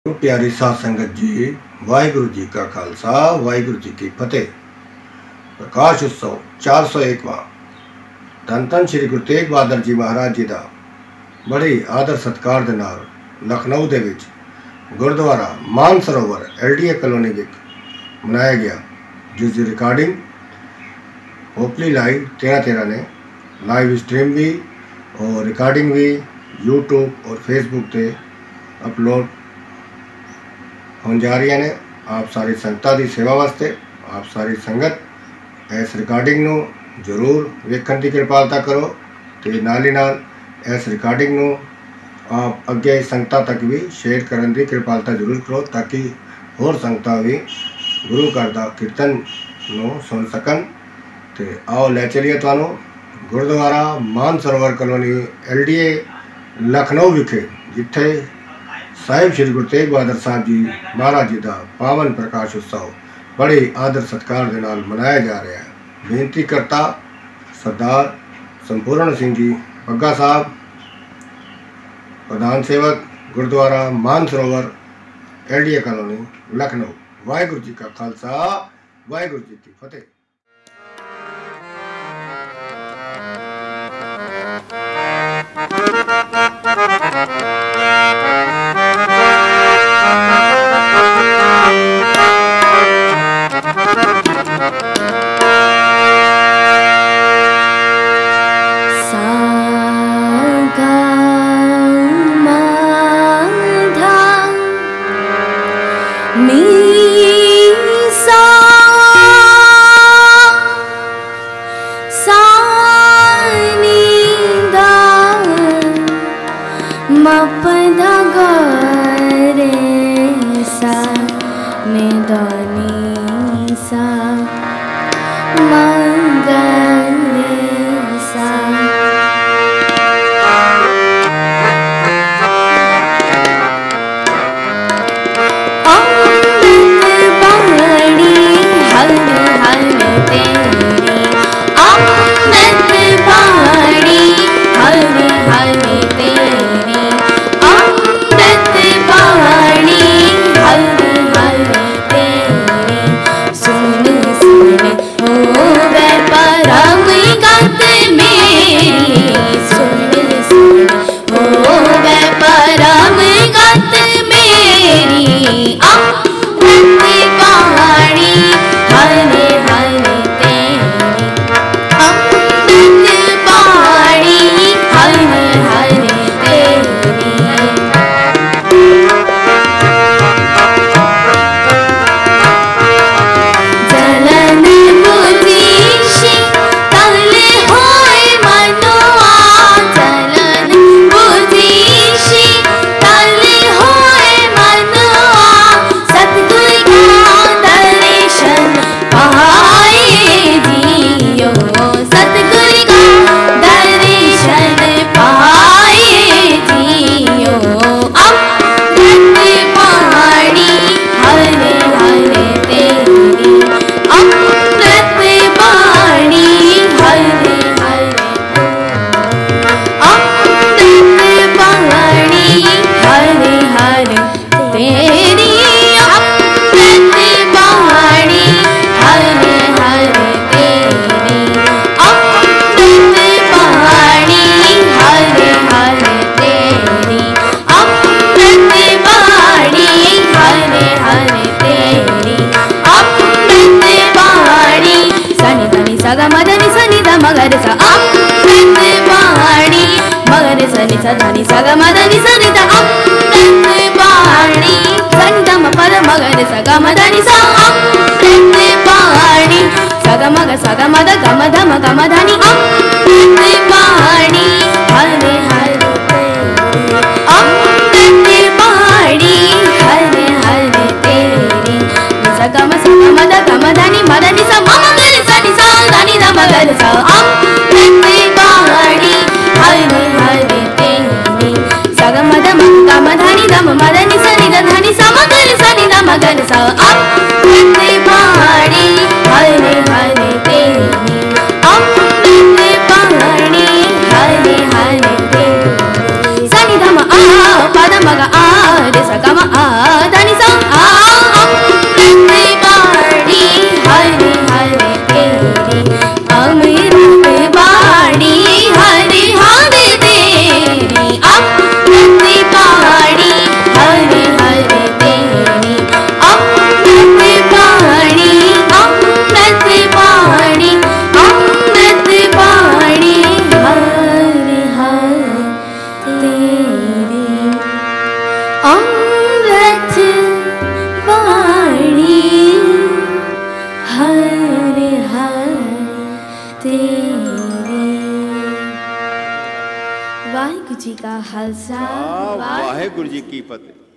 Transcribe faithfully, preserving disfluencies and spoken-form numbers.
प्यारी साध संगत जी, वाहिगुरु जी का खालसा वाहिगुरु जी की फतेह। प्रकाश उत्सव चार सौ एकवां धन धन श्री गुरु तेग बहादुर जी महाराज जी का बड़े आदर सत्कार दे नाल लखनऊ दे विच Gurdwara Mansarovar L D A colony विच मनाया गया, जिसकी रिकॉर्डिंग होपली लाइव तेरह तेरह ने लाइव स्ट्रीम भी और रिकॉर्डिंग भी यूट्यूब और फेसबुक पे अपलोड हो जा रही ने। आप सारी संगतां दी सेवा वास्ते आप सारी संगत इस रिकॉर्डिंग नू जरूर वेखण की कृपालता करो तो नाल ही नाल इस रिकॉर्डिंग नू आप अगे संगतां तक भी शेयर करने की कृपालता जरूर करो, ताकि होर संगतां भी गुरु घर का कीर्तन नू सुन सकन। तो आओ लै चलिए तुहानू Gurdwara Mansarovar colony L D A Lucknow विखे, जिथे साहिब श्री गुरु तेग बहादुर साहब जी महाराज जी का पावन प्रकाश उत्सव बड़े आदर सत्कार के नाल मनाया जा रहा है। बेनती करता सरदार संपूर्ण सिंह जी बग्गा साहब, प्रधान सेवक Gurdwara Mansarovar L D A colony Lucknow. Waheguru ji का खालसा वाहिगुरु जी की फतेह। सनि सग मदनि सनि द अमृत वाणी सनि द म पद मगर सग मदनि सा अमृत वाणी सग मग सग मद गम धम गम धनि अमृत वाणी हरे हरे अमृत वाणी हरे हरे तेरी सग म सग मद गम धनि मदनि सा मगर सनि सा धनि द मगर सा अमृत वाणी हरे हरे सग मद मग गम धनि दम मदनि सनि द धनि सा मगर सनि द मगर सा तेरे। वाहिगुरु जी का खालसा, वाहिगुरु जी की फतेह।